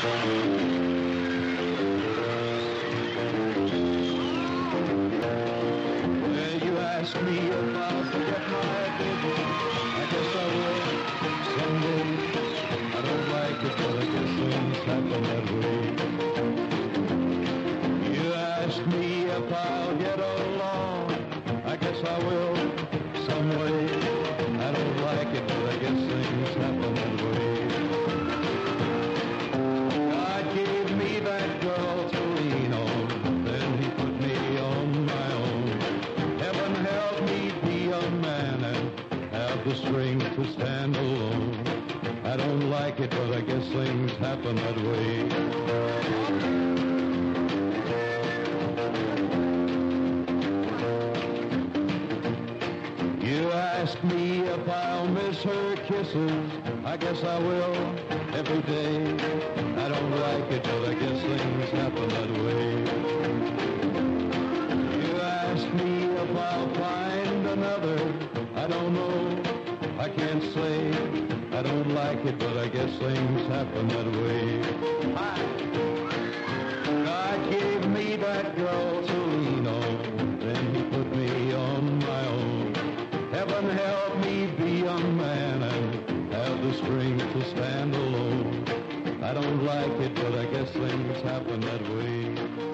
You ask me if I'll forget my baby. I guess I will someday. I don't like it, but I guess things happen that way. You ask me if I'll get along. I guess I will some way. I don't like it, but I guess things happen that way. God gave me that girl to lean on, then he put me on my own. Heaven help me be a man and have the strength to stand alone. I don't like it, but I guess things happen that way. You ask me if I'll miss her kisses. I guess I will every day. I don't like it, but I guess things happen that way. You ask me if I'll find another. I don't know. I can't say. I don't like it, but I guess things happen that way. God gave me that girl to lean on, then he put me on my own. Heaven help me be a man and have the strength to stand alone. I don't like it, but I guess things happen that way.